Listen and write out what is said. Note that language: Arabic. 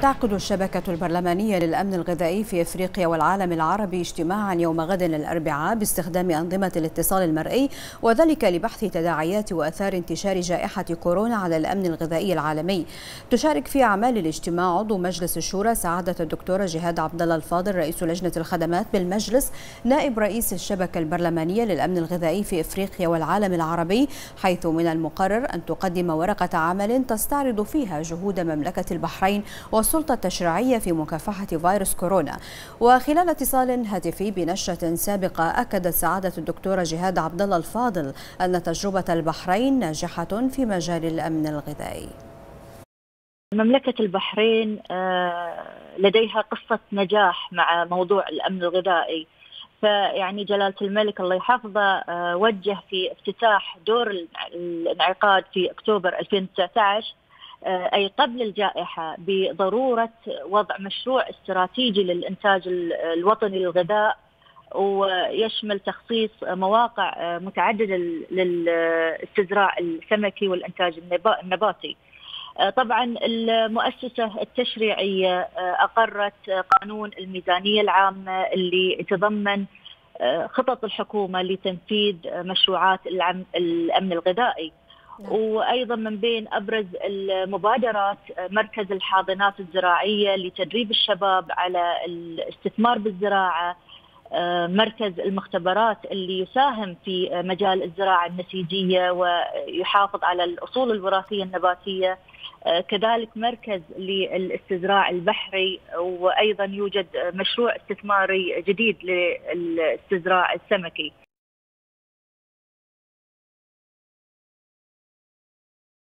تعقد الشبكة البرلمانية للأمن الغذائي في إفريقيا والعالم العربي اجتماعا يوم غد الأربعاء باستخدام أنظمة الاتصال المرئي، وذلك لبحث تداعيات وآثار انتشار جائحة كورونا على الأمن الغذائي العالمي. تشارك في أعمال الاجتماع عضو مجلس الشورى سعادة الدكتورة جهاد عبد الله الفاضل رئيس لجنة الخدمات بالمجلس، نائب رئيس الشبكة البرلمانية للأمن الغذائي في إفريقيا والعالم العربي، حيث من المقرر أن تقدم ورقة عمل تستعرض فيها جهود مملكة البحرين والسلطة التشريعية في مكافحة فيروس كورونا. وخلال اتصال هاتفي بنشرة سابقة، أكدت سعادة الدكتورة جهاد عبد الله الفاضل أن تجربة البحرين ناجحة في مجال الأمن الغذائي. مملكة البحرين لديها قصة نجاح مع موضوع الأمن الغذائي، فيعني جلالة الملك الله يحفظه وجه في افتتاح دور الانعقاد في أكتوبر 2019 أي قبل الجائحة بضرورة وضع مشروع استراتيجي للإنتاج الوطني للغذاء، ويشمل تخصيص مواقع متعددة للاستزراع السمكي والإنتاج النباتي. طبعا المؤسسة التشريعية أقرت قانون الميزانية العامة اللي يتضمن خطط الحكومة لتنفيذ مشروعات الأمن الغذائي. وأيضا من بين أبرز المبادرات مركز الحاضنات الزراعية لتدريب الشباب على الاستثمار بالزراعة، مركز المختبرات اللي يساهم في مجال الزراعة النسيجية ويحافظ على الأصول الوراثية النباتية، كذلك مركز للاستزراع البحري، وأيضا يوجد مشروع استثماري جديد للاستزراع السمكي.